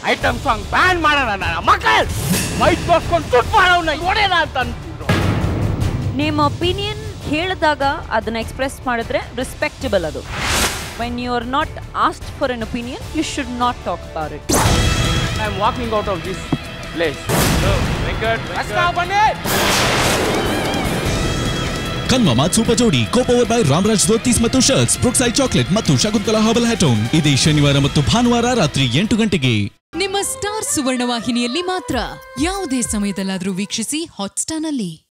Item song ban ಮಾಡೋಣ ನನ್ನ ಮಕ್ಕಳು ಮೈಕ್ ತೋರ್ಸ್ಕೊಂಡು ಸುಟ್ ಮಾಡೋಣ ನೋಡೋಣ ಅಂತ ಅಂತಿದ್ರು. ನಿಮ್ಮ ಒಪಿನಿಯನ್ ಹೇಳಿದಾಗ ಅದನ್ನ ಎಕ್ಸ್ಪ್ರೆಸ್ ಮಾಡಿದ್ರೆ ರೆಸ್ಪೆಕ್ಟಬಲ್ ಅದು. When you are not asked for an opinion you should not talk about it. I am walking out of this place. ಕನ್ಮಮ ಸೂಪರ್ ಜೋಡಿ ಕೋಪವರ್ ಬೈ ರಾಮರಾಜ್ ಧೋತೀಸ್ ಮತ್ತು ಶರ್ಟ್ಸ್ ಬ್ರುಕ್ಸೈಡ್ ಚಾಕ್ಲೇಟ್ ಮತ್ತು ಶಕುಂತಲಾ ಹರ್ಬಲ್ ಹ್ಯಾಟೋನ್ ಇದೇ ಶನಿವಾರ ಮತ್ತು ಭಾನುವಾರ ರಾತ್ರಿ 8 ಗಂಟೆಗೆ ನಿಮ್ಮ ಸ್ಟಾರ್ ಸುವರ್ಣ ವಾಹಿನಿಯಲ್ಲಿ ಮಾತ್ರ. ಯಾವುದೇ ಸಮಯದಲ್ಲಾದರೂ ವೀಕ್ಷಿಸಿ ಹಾಟ್ಸ್ಟಾರ್ನಲ್ಲಿ.